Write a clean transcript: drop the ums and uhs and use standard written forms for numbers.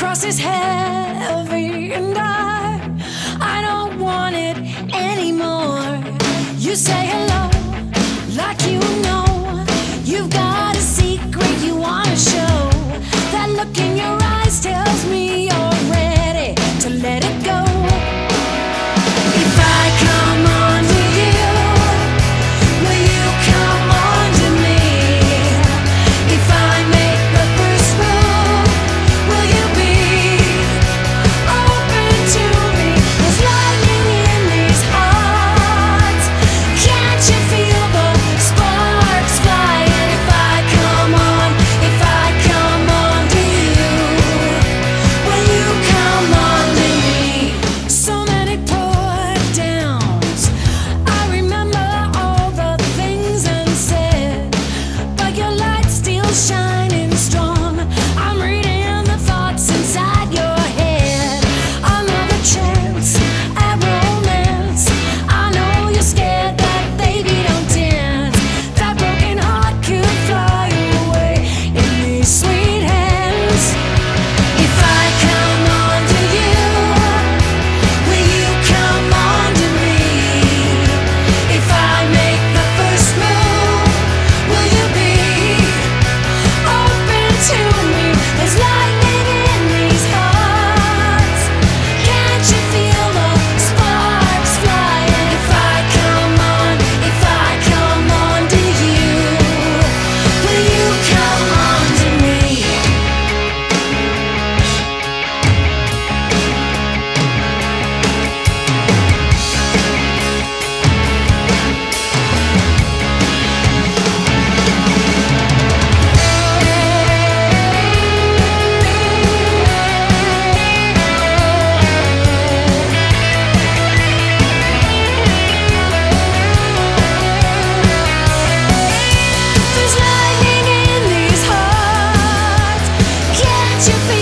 cross is heavy and I don't want it anymore. You say hello like you know you've got a secret you wanna show. That look in your eyes tells me you're ready to let it go. If I come on to you, will you come on to me? If I make the first move, will you be open to me? There's lightning in these hearts. Can't you feel the sparks flying? If I come on to you, will you come on to me? So many put downs. I remember all the things unsaid, but your light's still shining strong. I'm reading the thoughts inside your head. Another chance at romance. I know you're scared that baby don't dance. That broken heart could fly away in these sweet hands. If I come on to you, will you come on to me? If I make the first move, will you be open to me? There's lightning in these hearts. Can't you feel the sparks flying? If I come on to you, will you come on to me? There's lightning in these hearts. Can't you feel